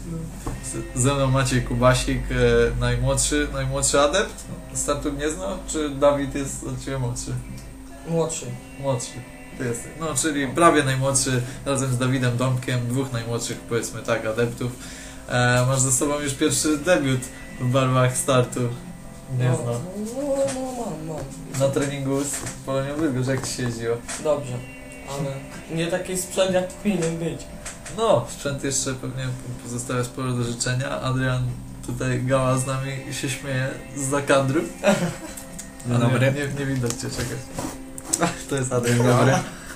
Ze mną Maciej Kubasik, najmłodszy adept startu Gniezno, czy Dawid jest od Ciebie młodszy? Młodszy. Młodszy. Ty jesteś. No, czyli prawie najmłodszy, razem z Dawidem Domkiem, dwóch najmłodszych, powiedzmy tak, adeptów. Masz ze sobą już pierwszy debiut w barwach startu Gniezno. No. Na treningu z Polonią Bydgoszcz, jak Ci się jeździło? Dobrze, ale nie taki sprzęt jak powinien być. No, sprzęt jeszcze pewnie pozostawia sporo do życzenia. Adrian tutaj gała z nami i się śmieje zza kadru. Dzień dobry. Nie widać Cię, czekaj. To jest Adrian, dobry.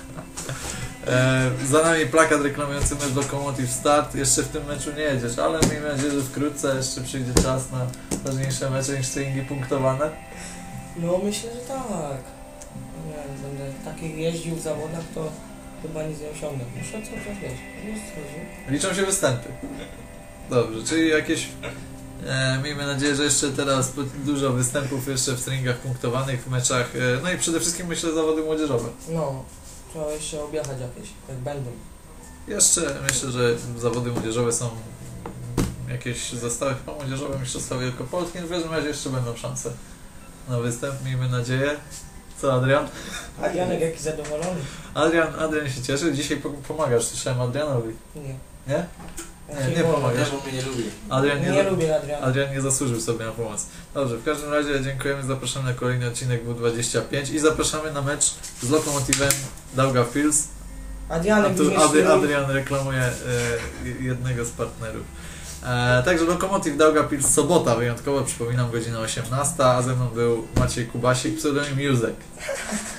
Za nami plakat reklamujący mecz Lokomotiv Start. Jeszcze w tym meczu nie jedziesz, ale miejmy nadzieję, że wkrótce jeszcze przyjdzie czas na ważniejsze mecze niż treningi punktowane. No myślę, że tak. Nie wiem, będę takich jeździł w zawodach, to chyba nic nie osiągnę. Muszę cały czas wiesz. Nie schodzi. Liczą się występy. Dobrze, czyli jakieś... miejmy nadzieję, że jeszcze teraz dużo występów jeszcze w treningach punktowanych, w meczach, no i przede wszystkim myślę zawody młodzieżowe. No, trzeba jeszcze objechać jakieś, jak będą. Jeszcze myślę, że zawody młodzieżowe są jakieś zostały chyba młodzieżowe mistrzostwa wielkopolskie, w każdym razie jeszcze będą szanse na występ, miejmy nadzieję. Co Adrian? A Janek jaki zadowolony? Adrian się cieszy, dzisiaj pomagasz, słyszałem Adrianowi. Nie. Nie? Nie pomagasz. Bo mnie nie lubi. Nie lubię Adriana. Adrian nie zasłużył sobie na pomoc. Dobrze, w każdym razie dziękujemy, zapraszamy na kolejny odcinek W25 i zapraszamy na mecz z Lokomotivem Daugavpils. A tu Adrian reklamuje jednego z partnerów. Także Lokomotiv Daugavpils, sobota wyjątkowo, przypominam, godzina 18, a ze mną był Maciej Kubasik, pseudonim Józek.